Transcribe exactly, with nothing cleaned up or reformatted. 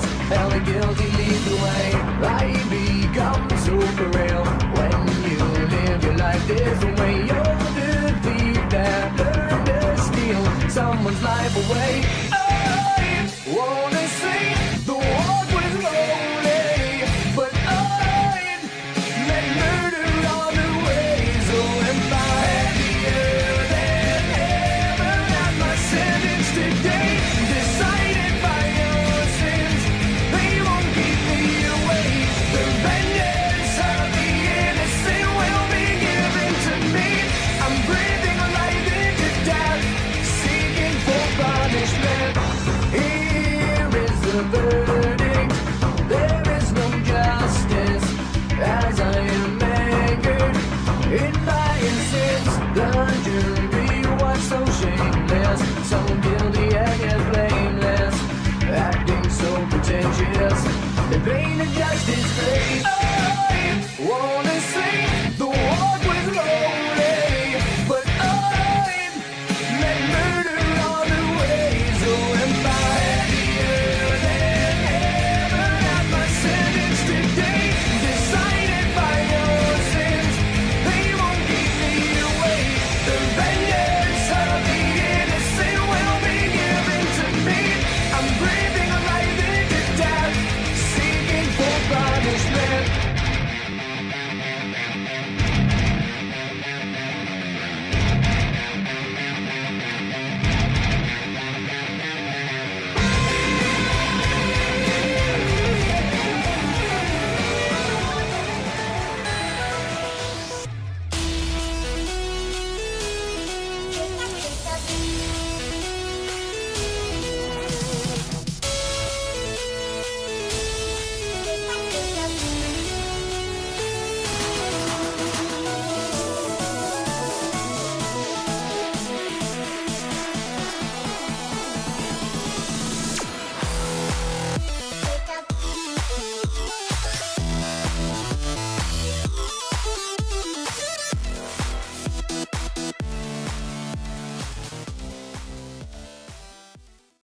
and the guilty lead the way. Life becomes super real when you live your life this way. You're the thief that learned to steal someone's life away. I wanna say the walk was lonely, but I met murder on the way. So am I happier than ever at my sentence today, decided by your sins. They won't keep me away. The vengeance of the innocent will be given to me. I'm breathing life into death, seeking for punishment. Here is the verdict. There is no justice as I am anchored in my sins. The jury was so shameless, so guilty and yet blameless, acting so pretentious. The pain of justice fades.